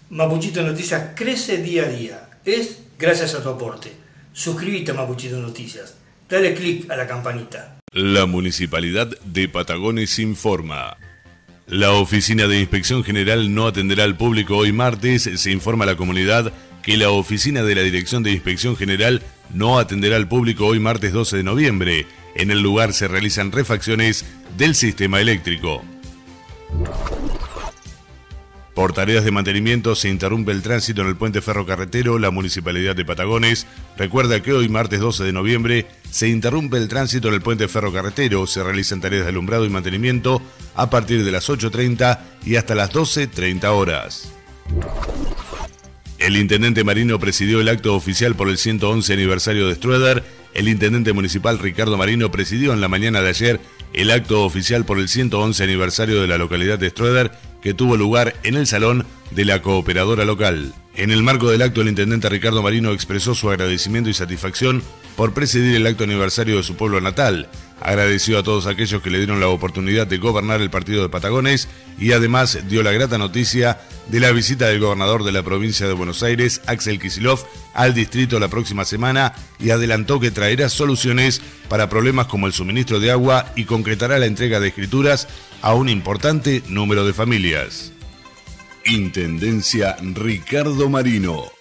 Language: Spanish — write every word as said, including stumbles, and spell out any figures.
Mapuchito Noticias crece día a día. Es gracias a tu aporte. Suscríbete a Mapuchito Noticias. Dale clic a la campanita. La Municipalidad de Patagones informa. La Oficina de Inspección General no atenderá al público hoy martes. Se informa a la comunidad que la Oficina de la Dirección de Inspección General no atenderá al público hoy martes doce de noviembre. En el lugar se realizan refacciones del sistema eléctrico. Por tareas de mantenimiento se interrumpe el tránsito en el puente ferrocarretero. La Municipalidad de Patagones recuerda que hoy martes doce de noviembre se interrumpe el tránsito en el puente ferrocarretero. Se realizan tareas de alumbrado y mantenimiento a partir de las ocho treinta y hasta las doce treinta horas. El Intendente Marino presidió el acto oficial por el ciento once aniversario de Strueder. El Intendente Municipal Ricardo Marino presidió en la mañana de ayer el acto oficial por el ciento once aniversario de la localidad de Strueder, que tuvo lugar en el salón de la cooperadora local. En el marco del acto, el Intendente Ricardo Marino expresó su agradecimiento y satisfacción por presidir el acto aniversario de su pueblo natal. Agradeció a todos aquellos que le dieron la oportunidad de gobernar el partido de Patagones y además dio la grata noticia de la visita del gobernador de la provincia de Buenos Aires, Axel Kicillof, al distrito la próxima semana y adelantó que traerá soluciones para problemas como el suministro de agua y concretará la entrega de escrituras a un importante número de familias. Intendencia Ricardo Marino.